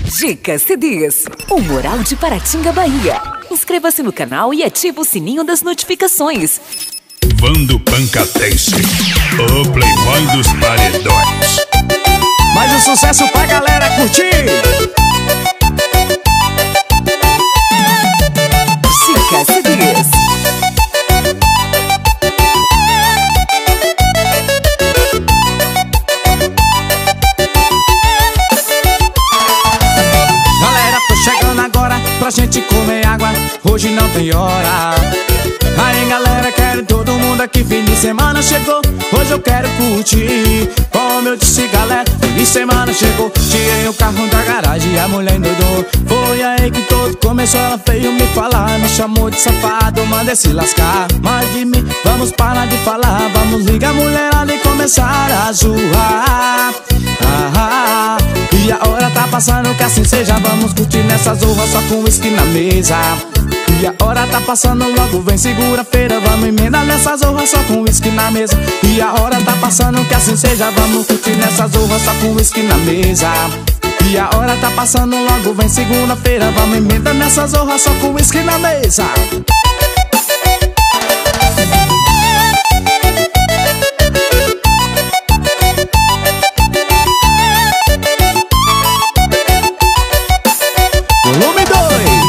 Dicas CDs, o Moral de Paratinga, Bahia. Inscreva-se no canal e ative o sininho das notificações. Vando Pancatense, o playboy dos paredões. Mais um sucesso pra galera curtir. Dicas CDs. Pra gente comer água, hoje não tem hora. Aí galera, quero todo mundo aqui, fim de semana chegou. Hoje eu quero curtir. Como eu disse galera, fim de semana chegou. Tirei o carro da garagem e a mulher endoidou. Foi aí que tudo começou, ela veio me falar. Me chamou de safado, mandei se lascar. Mas de mim, vamos parar de falar. Vamos ligar a mulherada e começar a zoar. E a hora tá passando, que assim seja. Vamos curtir nessa zorra só com uísque na mesa. E a hora tá passando, logo vem segunda-feira. Vamos emendar nessa zorra só com uísque na mesa. E a hora tá passando, que assim seja. Vamos curtir nessa zorra só com uísque na mesa. E a hora tá passando, logo vem segunda-feira. Vamos emendar nessa zorra só com uísque na mesa. Volume 2.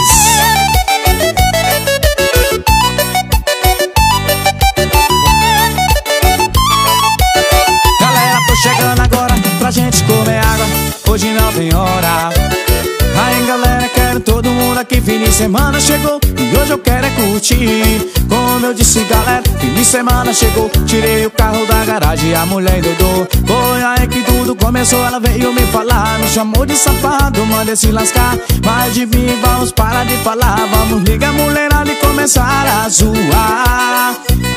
Galera, tô chegando agora pra gente comer água. Hoje não tem hora. Aí galera, quero todo mundo aqui, fim de semana chegou. E hoje eu quero é curtir. Como eu disse galera, fim de semana chegou. Tirei o carro da garagem e a mulher endoidou. Foi aí que tudo começou, ela veio me falar. Me chamou de safado, mandei se lascar. Mas de mim, vamos parar de falar. Vamos ligar a mulherada e começar a zoar.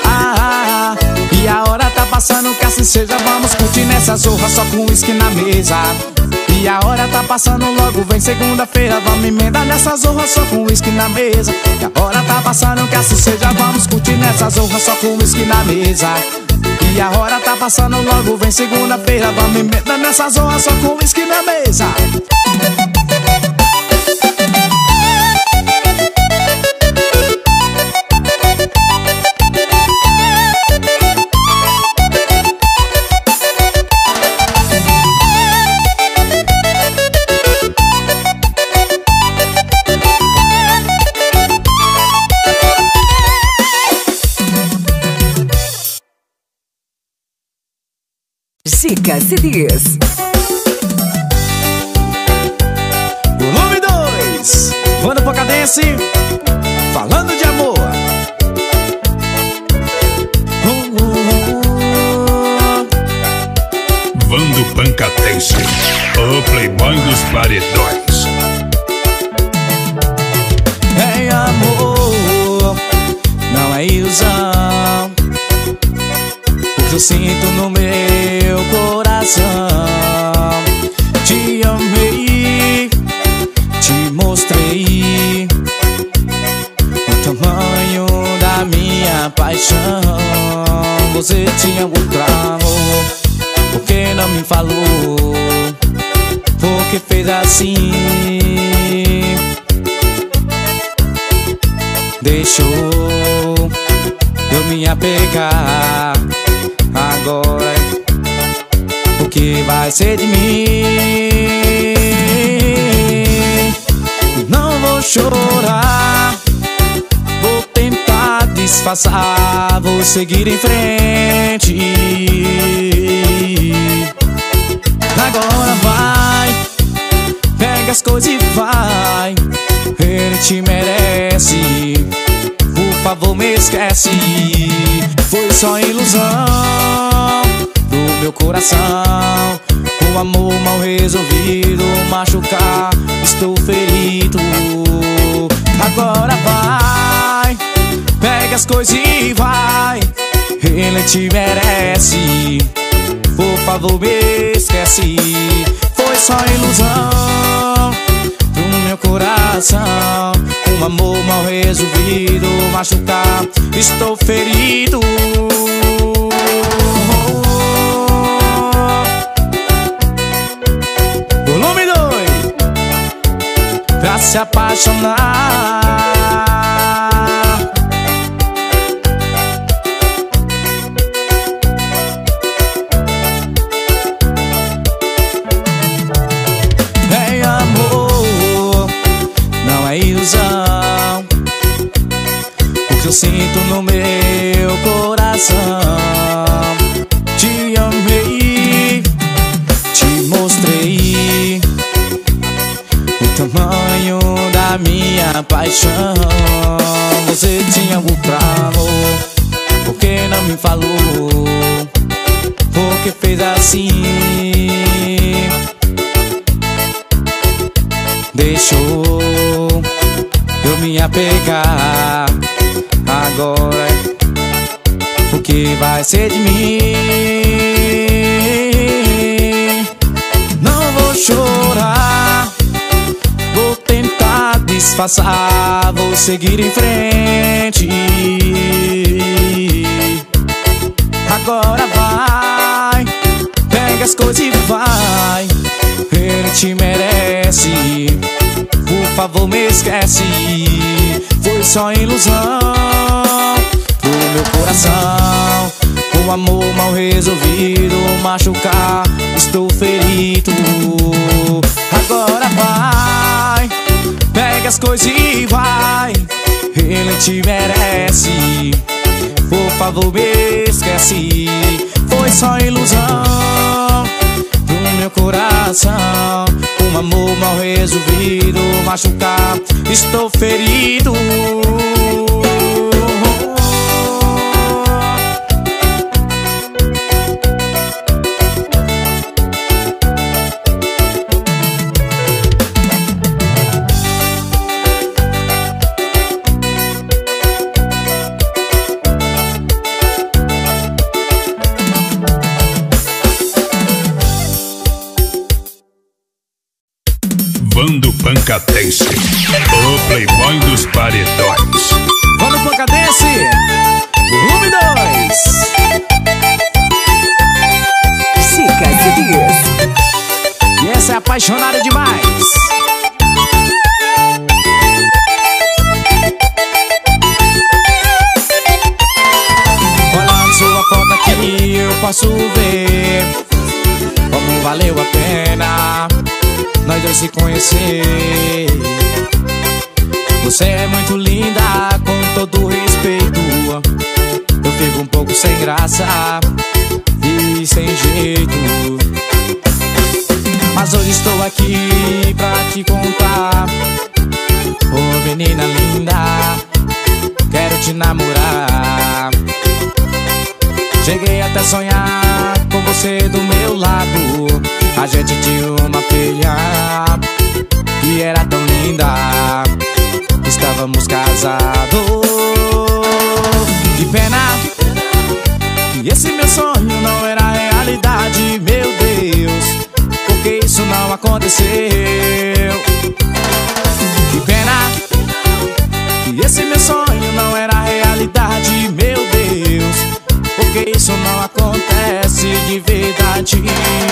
E a hora tá passando, que assim seja. Vamos curtir nessa zorra só com uísque na mesa. E a hora tá passando, logo vem segunda-feira. Vamos emendar nessa zorra só com uísque na mesa. E a hora tá passando, que assim seja. Vamos curtir nessa zorra só com uísque na mesa. E a hora tá passando, logo vem segunda-feira. Vamos emendar nessa zorra só com uísque na mesa. Dicas CDs. Volume 2. Vando Pancatense, falando de amor. Vando Pancatense, o playboy dos paredões. É amor, não é ilusão. O que eu sinto no meu coração. Te amei, te mostrei o tamanho da minha paixão. Você tinha outro amor, por que não me falou? Por que fez assim? Deixou eu me apegar. Agora, o que vai ser de mim? Não vou chorar, vou tentar disfarçar, vou seguir em frente. Agora vai, pega as coisas e vai. Ele te merece, por favor me esquece. Foi só ilusão do meu coração. Um amor mal resolvido, machucar, estou ferido. Agora vai, pega as coisas e vai. Ele te merece, por favor me esquece. Foi só ilusão do meu coração. Um amor mal resolvido, machucar, estou ferido. Volume 2. se apaixonar. Bem, amor, não é ilusão o que eu sinto no meu coração. Te amei, te mostrei o tamanho da minha paixão. Você tinha outro amor, por que não me falou? Por que fez assim? Deixou eu me apegar. Agora o que vai ser de mim? Não vou chorar, vou tentar disfarçar, vou seguir em frente. Agora vai, pega as coisas e vai. Ele te merece, por favor me esquece. Foi só ilusão pro meu coração. Um amor mal resolvido, machucar, estou ferido. Agora vai, pega as coisas e vai. Ele te merece, por favor me esquece. Foi só ilusão pro meu coração. Um amor mal resolvido, machucar, estou ferido. Vando Pancatense, o playboy dos paredões. Vando Pancatense, volume 2. Chica Dias. E essa é apaixonada demais. Olhando sua foto aqui eu posso ver como valeu a pena nós dois se conhecer. Você é muito linda, com todo respeito. Eu fico um pouco sem graça e sem jeito, mas hoje estou aqui pra te contar. Ô menina linda, quero te namorar. Cheguei até a sonhar com você do meu lado. A gente tinha uma filha que era tão linda, estávamos casados. Que pena que esse meu sonho não era realidade, meu Deus, porque isso não aconteceu. Que pena que esse meu sonho não era realidade, meu Deus, porque isso não acontece de verdade.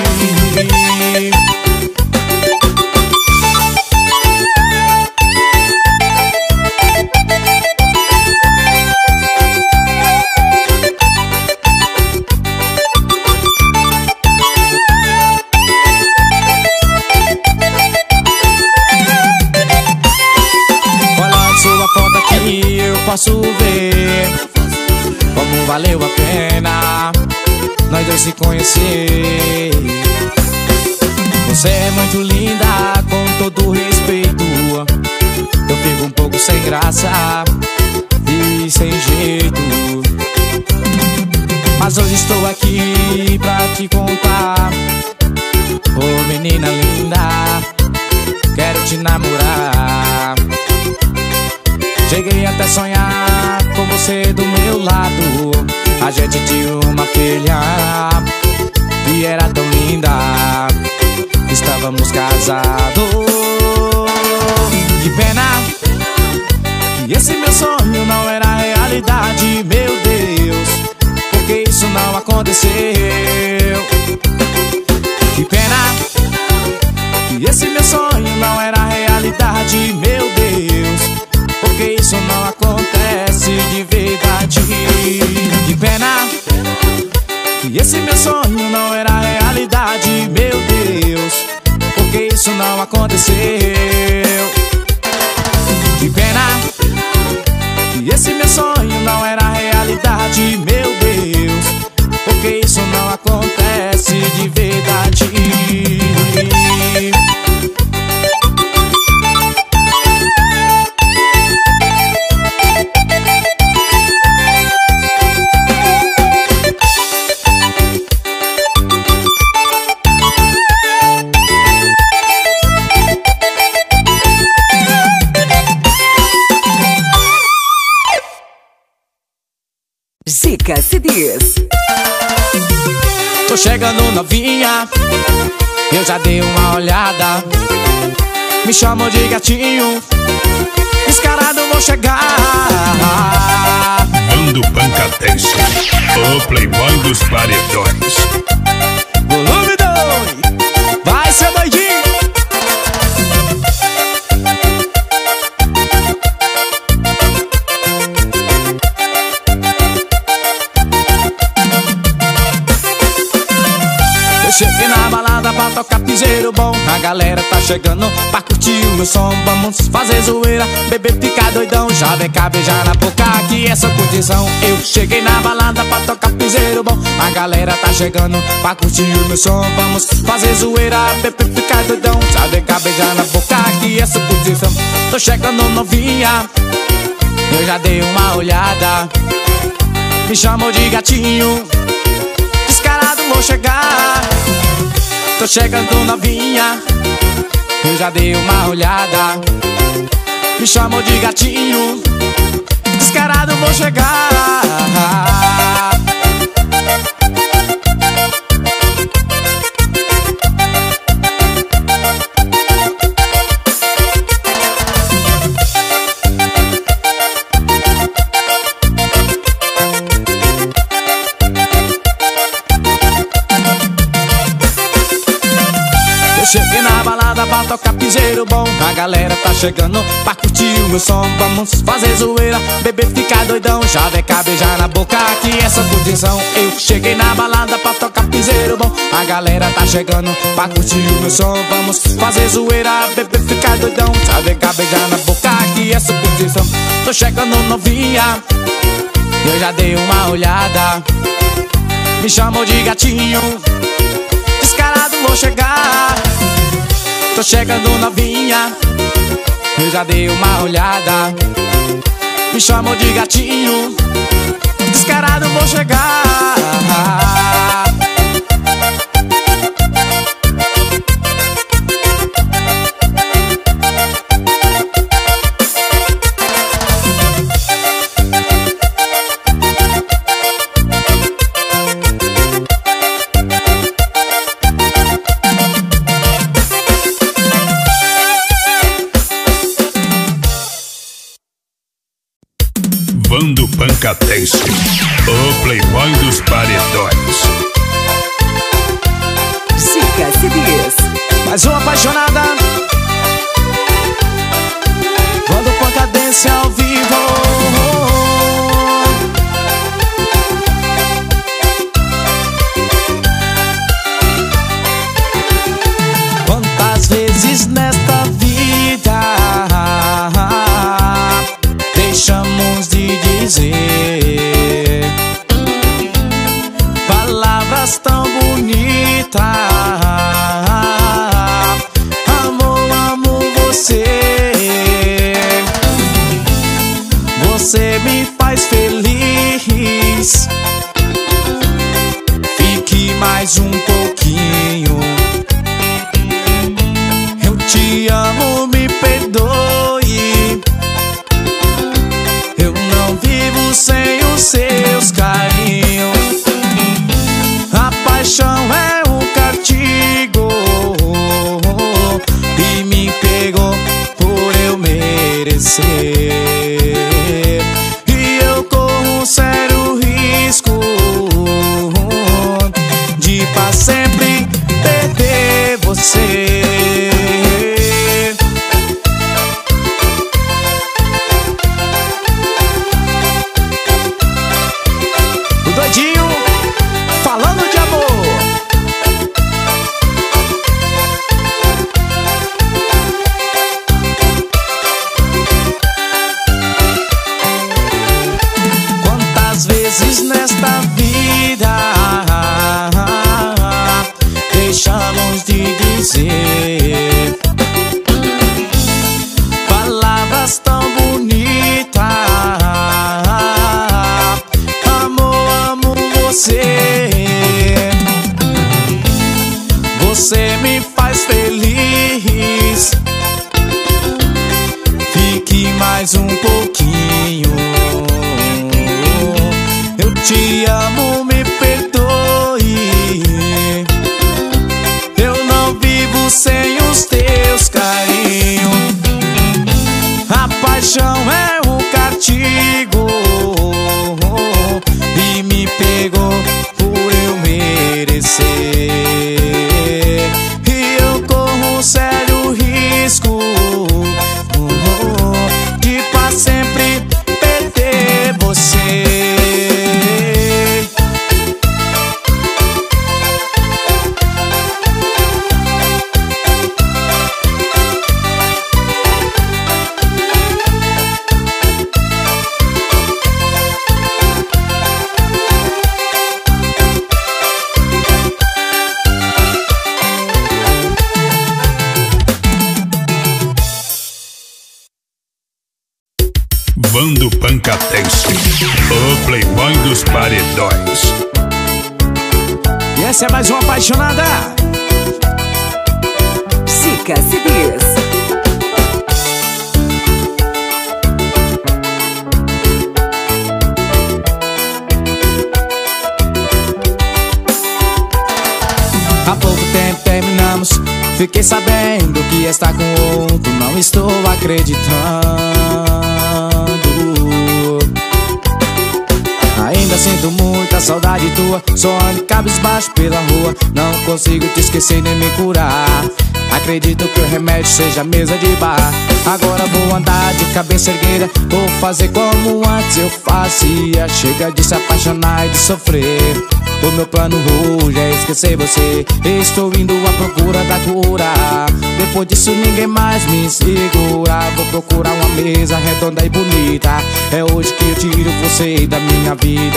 Olhando sua foto aqui eu posso ver como valeu a pena nós dois se conhecer. Você é muito linda, com todo respeito. Eu fico um pouco sem graça e sem jeito, mas hoje estou aqui pra te contar. Ô menina linda, quero te namorar. Cheguei até a sonhar com você do meu lado. A gente tinha uma filha que era tão linda, estávamos casados. Que pena que esse meu sonho não era realidade, meu Deus, porque isso não aconteceu. Que pena que esse meu sonho não era realidade, meu E esse meu sonho não era realidade, meu Deus, porque isso não aconteceu. Que pena. E esse meu sonho não era realidade, meu Deus, porque isso não acontece de verdade. Zica CDs. Tô chegando novinha, eu já dei uma olhada. Me chamam de gatinho, descarado vou chegar. Bando Pancatense, o playboy dos paredões. Volume 2, vai ser doidinho. Cheguei na balada pra tocar piseiro bom. A galera tá chegando pra curtir o meu som. Vamos fazer zoeira, beber, ficar doidão. Já vem cá beijar na boca, que é só curtição. Eu cheguei na balada pra tocar piseiro bom. A galera tá chegando pra curtir o meu som. Vamos fazer zoeira, beber, ficar doidão. Já vem cá beijar na boca, que é só curtição. Tô chegando novinha, eu já dei uma olhada. Me chamou de gatinho, descarado vou chegar. Tô chegando novinha, eu já dei uma olhada. Me chamou de gatinho, descarado vou chegar. Cheguei na balada pra tocar piseiro bom. A galera tá chegando pra curtir o meu som. Vamos fazer zoeira, beber, ficar doidão. Já vem cá beijar na boca, que é só curtição. Eu cheguei na balada pra tocar piseiro bom. A galera tá chegando pra curtir o meu som. Vamos fazer zoeira, beber, ficar doidão. Já vem cá beijar na boca, que é só curtição. Tô chegando novinha, eu já dei uma olhada. Me chamou de gatinho, descarado vou chegar. Tô chegando novinha, eu já dei uma olhada. Me chamou de gatinho, descarado vou chegar. Bando Pancatense, o playboy dos paredões. Zica CDs. Mais uma apaixonada, Bando Pancatense ao vivo. Quantas vezes nesta vida deixamos de dizer palavras tão bonitas. Amor, amo você. Você me faz feliz. Fique mais um pouquinho. Eu te amo, me perdoe. Eu não vivo sem os seus carinhos. A paixão é um castigo e me pegou por eu merecer. E eu corro um sério risco de pra sempre perder você. Falando mais um pouquinho. Eu te amo, me perdoe. Eu não vivo sem os teus carinhos. A paixão é um castigo e me pegou por eu merecer. E eu corro um sério risco de pra sempre perder você. Bando Pancatense, o playboy dos paredões. E essa é mais uma apaixonada. Chica CDs. Há pouco tempo terminamos. Fiquei sabendo que está com outro. Não estou acreditando. Ainda sinto muita saudade tua. Só ando cabisbaixo pela rua. Não consigo te esquecer nem me curar. Acredito que o remédio seja a mesa de bar. Agora vou andar de cabeça erguida. Vou fazer como antes eu fazia. Chega de se apaixonar e de sofrer. O meu plano hoje é esquecer você. Estou indo à procura da cura. Depois disso ninguém mais me segura. Vou procurar uma mesa redonda e bonita. É hoje que eu tiro você da minha vida.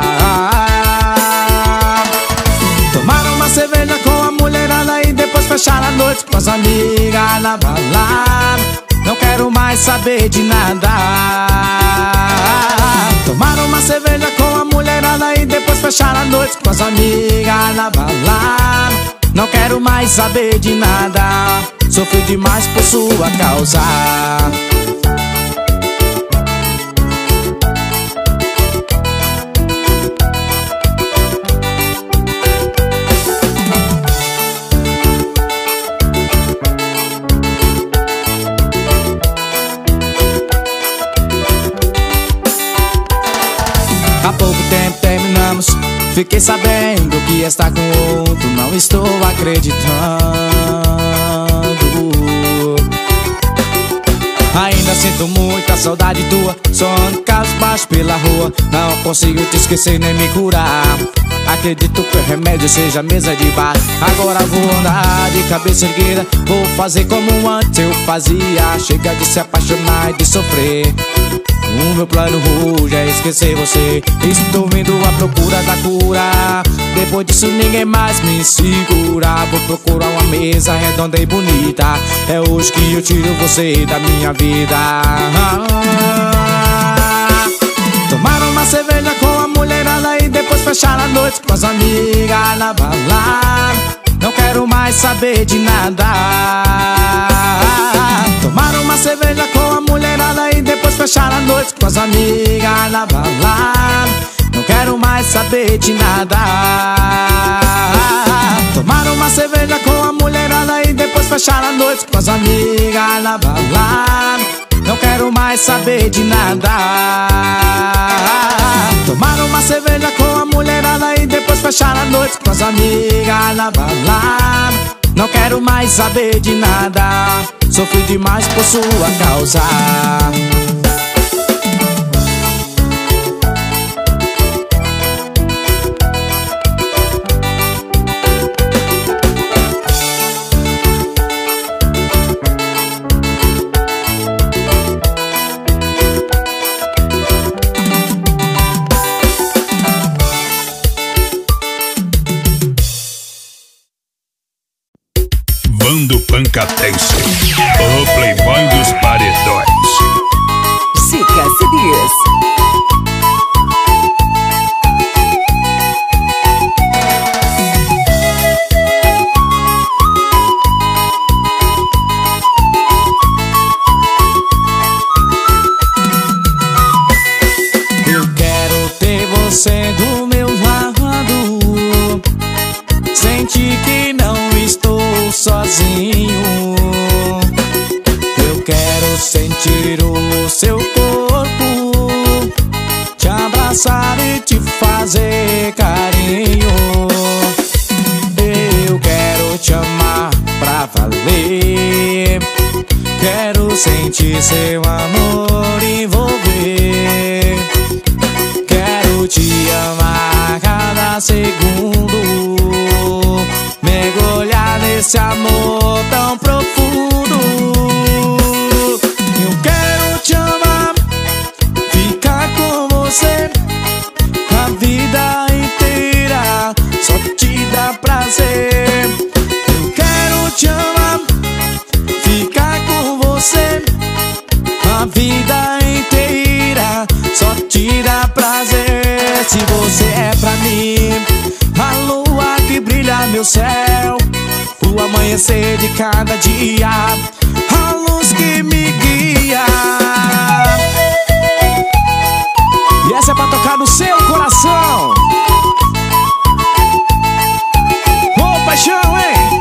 Tomar uma cerveja com a mulherada e depois fechar a noite com as amigas na balada. Não quero mais saber de nada. Tomar uma cerveja com a mulherada e depois fechar a noite com as amigas na balada. Não quero mais saber de nada. Sofri demais por sua causa. Há pouco tempo terminamos. Fiquei sabendo que está com outro. Não estou acreditando. Ainda sinto muita saudade tua. Só ando cabisbaixo pela rua. Não consigo te esquecer nem me curar. Acredito que o remédio seja a mesa de bar. Agora vou andar de cabeça erguida. Vou fazer como antes eu fazia. Chega de se apaixonar e de sofrer. O meu plano hoje é esquecer você. Estou indo à procura da cura. Depois disso ninguém mais me segura. Vou procurar uma mesa redonda e bonita. É hoje que eu tiro você da minha vida. Tomar uma cerveja com a mulherada e depois fechar a noite com as amigas na balada. Não quero mais saber de nada. Tomar uma cerveja com a mulherada e depois fechar a noite com as amigas na balada. Não quero mais saber de nada. Tomar uma cerveja com a mulherada e depois fechar a noite com as amigas na balada. Não quero mais saber de nada. Tomar uma cerveja com a mulherada e depois fechar a noite com as amigas na balada. Não quero mais saber de nada. Sofri demais por sua causa. Bando Pancatense, o playboy dos paredões. Chica CDs. sentir o seu corpo, te abraçar e te fazer carinho. Eu quero te amar pra valer, quero sentir seu amor envolver. Quero te amar cada segundo, mergulhar nesse amor tão profundo. Eu quero te amar, ficar com você a vida inteira, só te dá prazer. Eu quero te amar, ficar com você a vida inteira, só te dá prazer. Se você é pra mim a lua que brilha meu céu, o amanhecer de cada dia, a luz que me guia. E essa é pra tocar no seu coração. Ô, paixão, hein?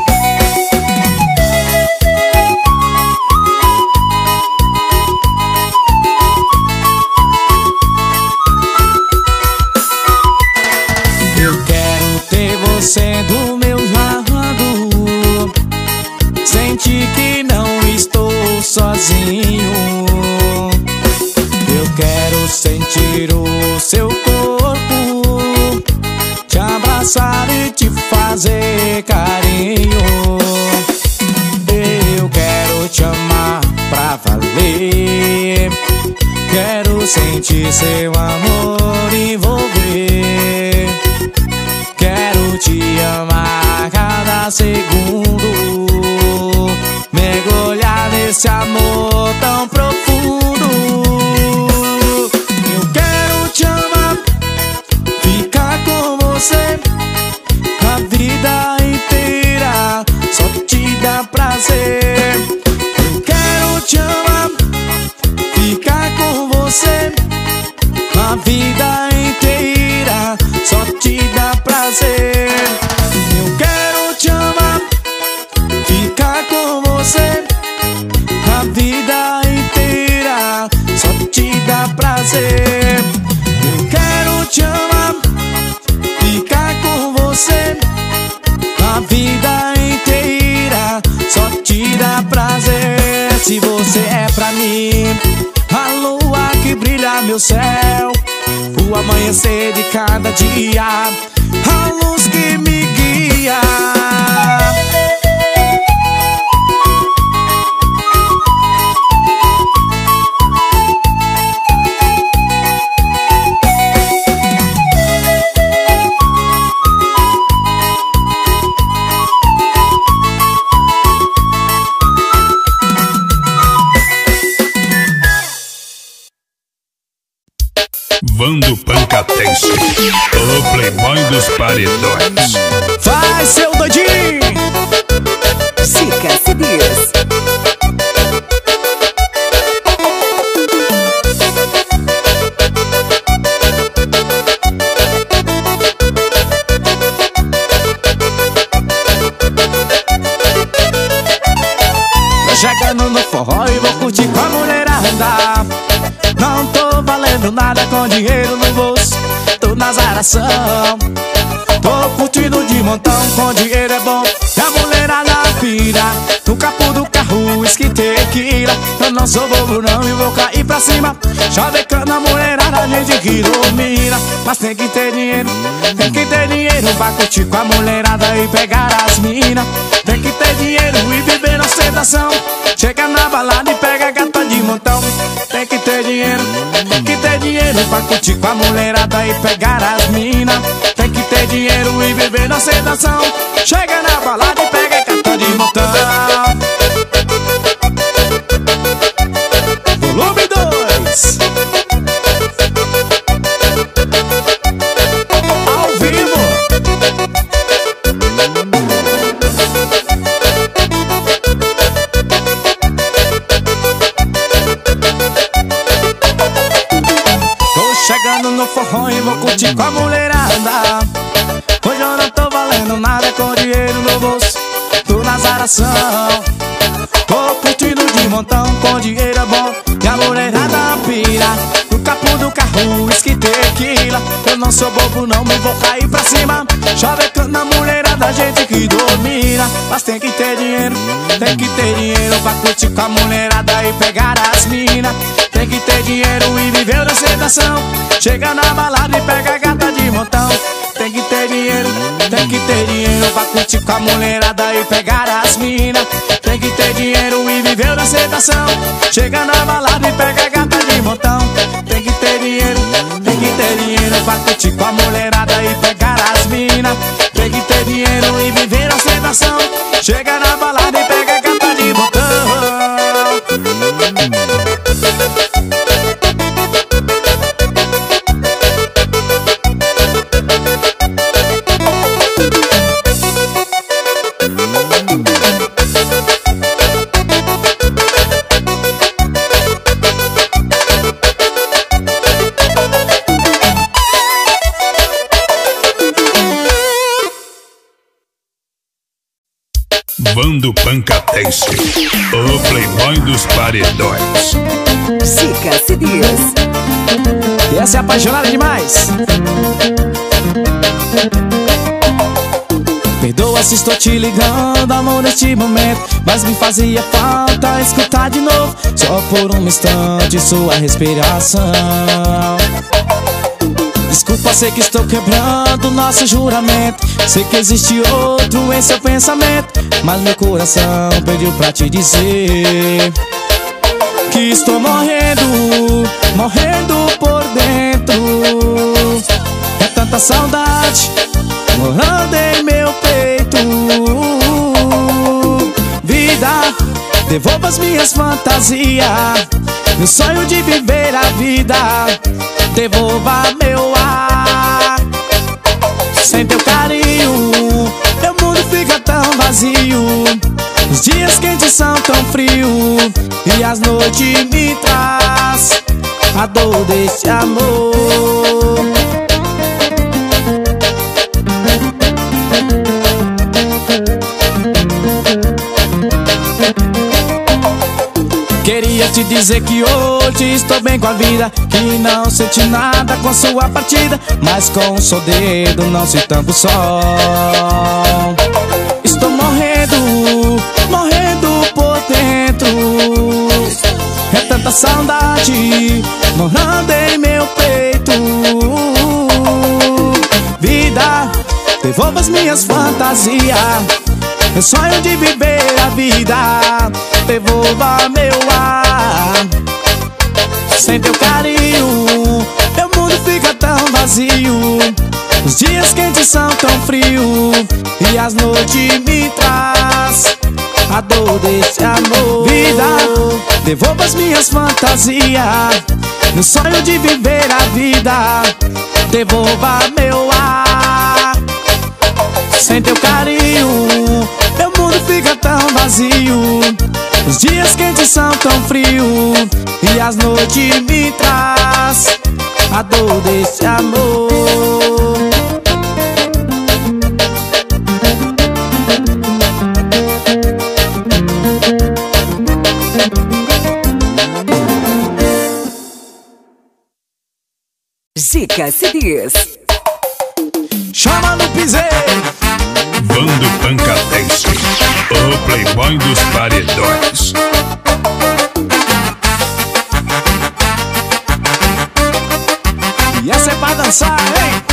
Eu quero ter você do meu lado, sentir que não estou sozinho. Eu quero sentir o seu corpo, te abraçar e te fazer carinho. Eu quero te amar pra valer, quero sentir seu amor envolver. Quero te amar cada segundo, mergulhar nesse amor tão profundo. Eu quero te amar, ficar com você a vida inteira, só te dá prazer. Eu quero te amar, ficar com você a vida inteira, só te dá prazer. Eu quero te amar, ficar com você a vida inteira, só te dá prazer. Eu quero te amar, ficar com você a vida inteira, só te dá prazer. Se você é pra mim a lua que brilha meu céu, o amanhecer de cada dia, a luz que me guia. Vando Pancatense, o playboy dos paredões. Vai, seu doidinho! Chica CDs. Tô chegando no forró e vou curtir com a mulherada. Não tô valendo nada com dinheiro no bolso, tô na zaração. Tô curtindo de montão, com dinheiro é bom e a mulherada pira. No capô do carro, whisky, tequila. Eu não sou bobo não e vou cair pra cima. Chavecando a mulherada, a gente que domina. Mas tem que ter dinheiro pra curtir com a mulherada e pegar as minas. Tem que ter dinheiro e viver na ostentação. Chega na balada e pega gata de montão. Tem que ter dinheiro pra curtir com a mulherada e pegar as minas. Tem que ter dinheiro e viver na ostentação. Chega na balada e pega gata de montão. Volume 2. Ao vivo. Chegando no forró e vou curtir com a mulherada. Hoje eu não tô valendo nada com dinheiro no bolso, tô na zaração. Tô curtindo de montão, com dinheiro é bom não sou bobo, não me vou cair pra cima. Chavecando na mulherada, gente que domina. Mas tem que ter dinheiro pra curtir com a mulherada e pegar as mina. Tem que ter dinheiro e viver a ostentação. Chega na balada e pega a gata de montão. Tem que ter dinheiro pra curtir com a mulherada e pegar as mina. Tem que ter dinheiro e viver a ostentação. Chega na balada e pega a gata de montão. Tem que ter dinheiro pra curtir com a mulherada e pegar as mina. Tem que ter dinheiro e viver a ostentação. Chega na balada e pega a gata de montão. Bando Pancatense, o playboy dos paredões. Zica CDs. Essa é apaixonada demais. Perdoa se estou te ligando, amor, neste momento, mas me fazia falta escutar de novo, só por um instante, sua respiração. Desculpa, sei que estou quebrando nosso juramento. Sei que existe outro em seu pensamento, mas meu coração pediu pra te dizer que estou morrendo, morrendo por dentro. É tanta saudade morando em meu peito. Vida, devolva as minhas fantasias, meu sonho de viver a vida. Devolva meu ar. Sem teu carinho, meu mundo fica tão vazio. Os dias quentes são tão frios e as noites me traz a dor desse amor. Queria te dizer que hoje estou bem com a vida, que não senti nada com sua partida, mas com o seu dedo não se tampa o sol. Estou morrendo, morrendo por dentro. É tanta saudade morando em meu peito. Vida, devolva as minhas fantasias, meu sonho de viver a vida. Devolva meu ar. Sem teu carinho, meu mundo fica tão vazio. Os dias quentes são tão frios e as noites me traz a dor desse amor. Vida, devolva as minhas fantasias, meu sonho de viver a vida. Devolva meu ar. Sem teu carinho, meu mundo fica tão vazio. Os dias quentes são tão frios e as noites me traz a dor desse amor. Zica CDs. Chama no piseiro. Bando Pancatense, o playboy dos paredões. E essa é pra dançar, hein?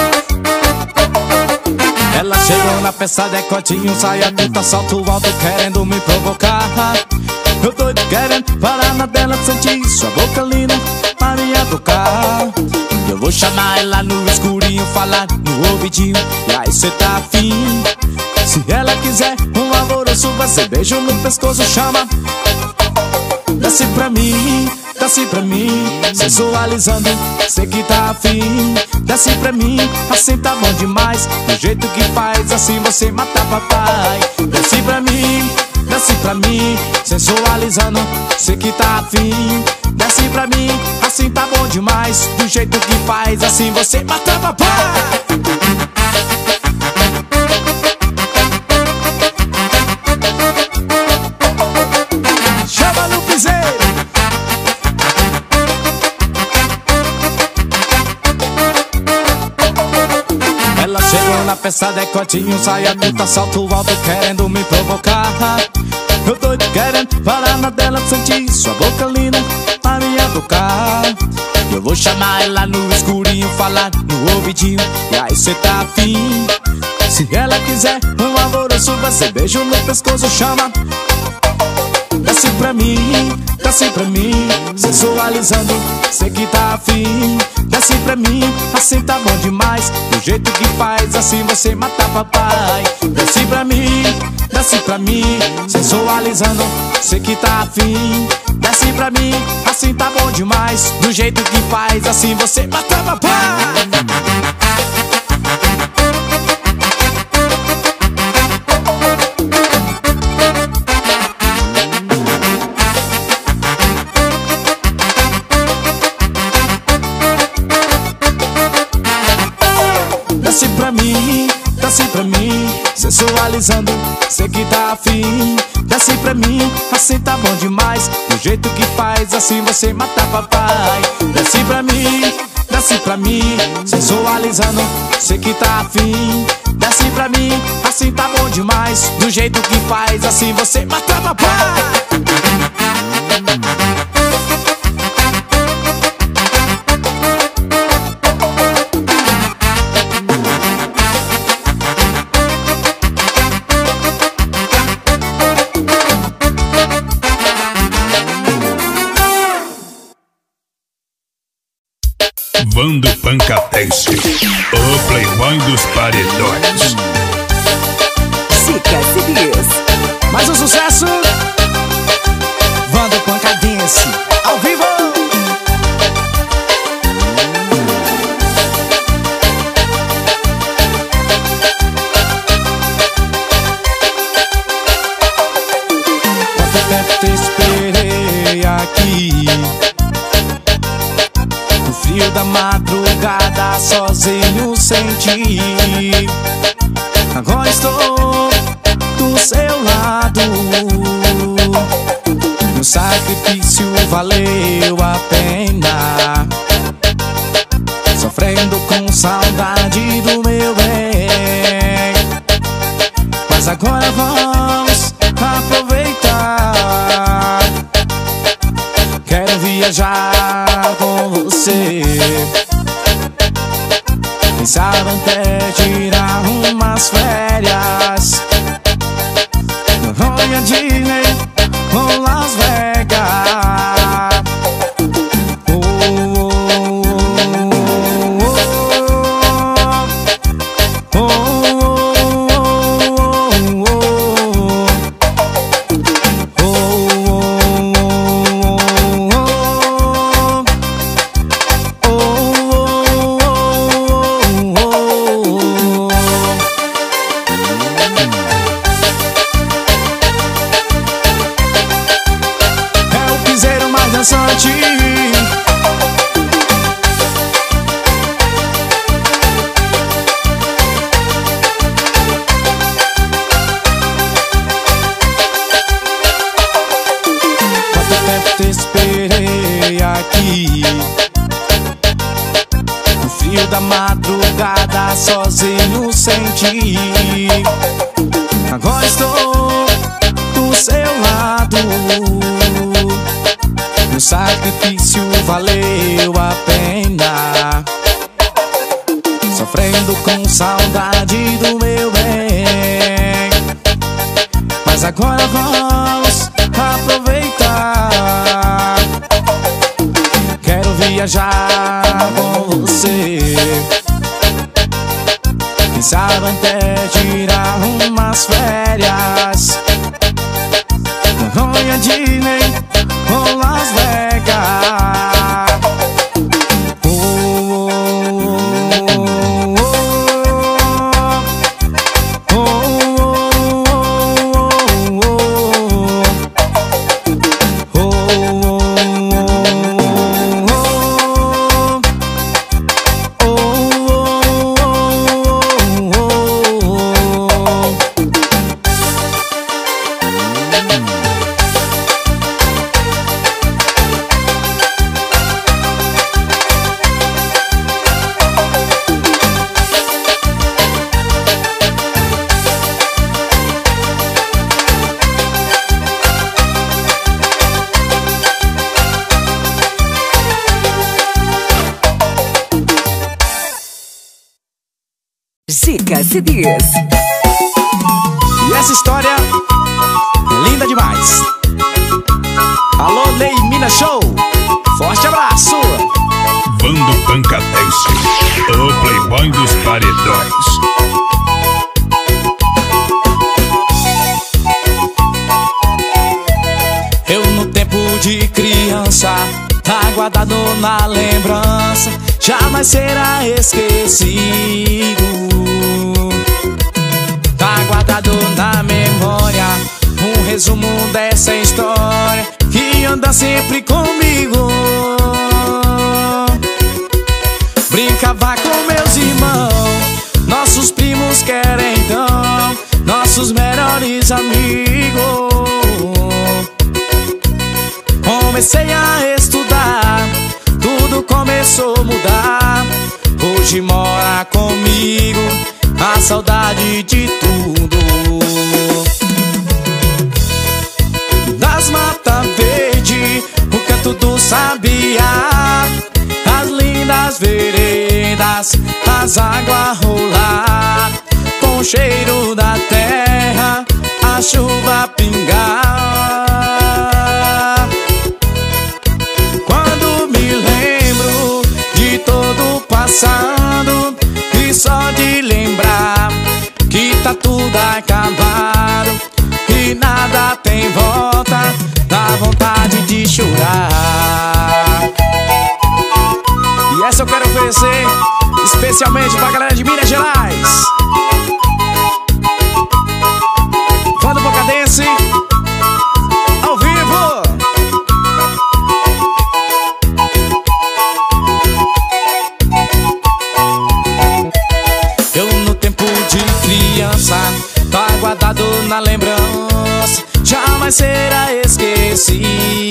Ela chegou na peça, decotinho, saia curta, salto alto, querendo me provocar. Eu tô querendo parar na dela, sentir sua boca linda pra me tocar. Eu vou chamar ela no escurinho, falar no ouvidinho, e aí cê tá afim. Se ela quiser um alvoroço, vai ser beijo no pescoço, chama. Desce pra mim, sensualizando, sei que tá afim. Desce pra mim, assim tá bom demais. Do jeito que faz, assim você mata papai. Desce pra mim, sensualizando, sei que tá afim. Desce pra mim, assim tá bom demais. Do jeito que faz, assim você mata papai. Chama no piseiro. na peça, decotinho, saia curta, salto alto, querendo me provocar. Eu doido querendo parar na dela, sentir sua boca linda a me tocar. Eu vou chamar ela no escurinho, falar no ouvidinho, e aí cê tá afim. Se ela quiser um alvoroço, vai ser beijo no pescoço, chama. Desce pra mim, sensualizando, cê que tá afim. Desce pra mim, assim tá bom demais. Do jeito que faz, assim você mata papai. Desce pra mim, sensualizando, cê que tá afim. Desce pra mim, assim tá bom demais. Do jeito que faz, assim você mata papai. Desce pra mim, sensualizando, cê que tá afim. Desce pra mim, assim tá bom demais. Do jeito que faz, assim você mata papai. Desce pra mim, sensualizando, cê que tá afim. Desce pra mim, assim tá bom demais. Do jeito que faz, assim você mata papai. Vando Pancatense, o playboy dos paredões. Chica CDs. Mais um sucesso, Vando Pancatense, ao vivo. Quanto tempo te esperei aqui, no frio da madrugada, sozinho sem ti. Agora estou do seu lado, meu sacrifício valeu a pena. Sofrendo com saudade do meu bem, mas agora vamos aproveitar. Quero viajar com você, quem sabe até tirar umas férias. Noronha, Disney ou Las Vegas. Oh, oh, oh, oh, oh, oh, dançante. Quanto tempo te esperei aqui, no frio da madrugada, sozinho sem ti. Agora estou do seu lado, meu sacrifício valeu a pena. Sofrendo com saudade do meu bem, mas agora vamos aproveitar. Quero viajar com você, quem sabe até tirar umas férias. Noronha, Disney ou Las Vegas. Oh, oh, oh, oh, oh, oh, oh, oh, oh, oh. Música CDs. E essa história é linda demais. Alô, Lei Mina Show, forte abraço. Bando Pancatense, o playboy dos paredões. Eu no tempo de criança, tá guardado na lembrança, jamais será esquecido. Tá guardado na memória, um resumo dessa história que anda sempre comigo. Brincava com meus irmãos, nossos primos que eram então nossos melhores amigos. Comecei a estudar, tudo começou a mudar. Hoje mora comigo a saudade de tudo. Das matas verdes, o canto do sabiá, as lindas veredas, as águas rolar, com o cheiro da terra, a chuva pingar. Quando me lembro de todo o passado, e só de lembrar que tá tudo acabado e nada tem volta, dá vontade de chorar. E essa eu quero oferecer especialmente pra galera de Minas Gerais. Bando Pancatense, ao vivo. Eu no tempo de criança, tá guardado na lembrança, jamais será esquecido.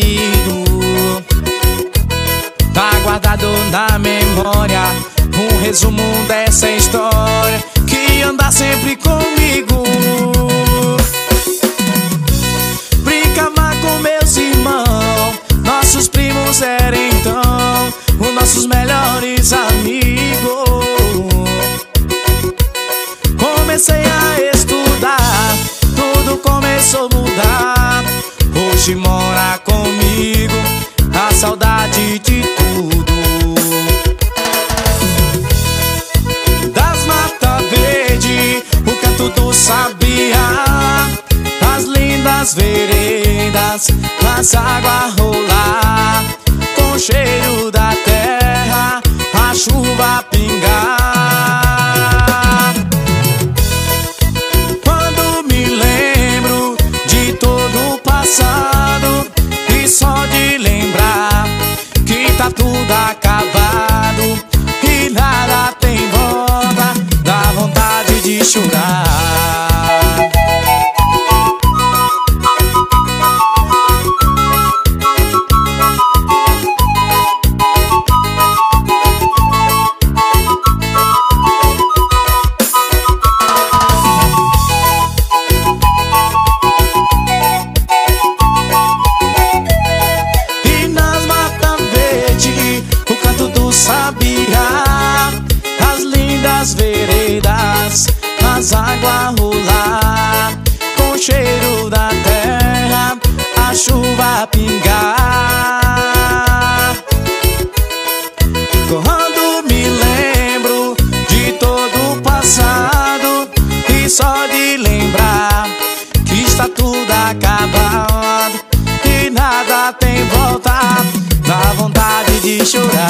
Tá guardado na memória, um resumo dessa história que anda sempre comigo. Brincava com meus irmãos, nossos primos eram então os nossos melhores amigos. Comecei a estudar, tudo começou a mudar. Hoje mora comigo a saudade de tudo. Das matas verdes, o canto do sabiá, as lindas veredas, as águas rolar, com o cheiro da terra, a chuva pingar. Quando me lembro de todo o passado, e só de lembrar que tá tudo acabado e nada tem volta, dá vontade de chorar. Sabiá, as lindas veredas, as águas rolar, com o cheiro da terra, a chuva pingar. Quando me lembro de todo o passado, e só de lembrar que está tudo acabado e nada tem volta, dá vontade de chorar.